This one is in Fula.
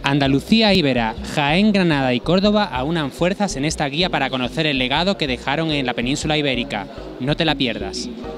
Andalucía Ibera, Jaén, Granada y Córdoba aunan fuerzas en esta guía para conocer el legado que dejaron en la península ibérica. No te la pierdas.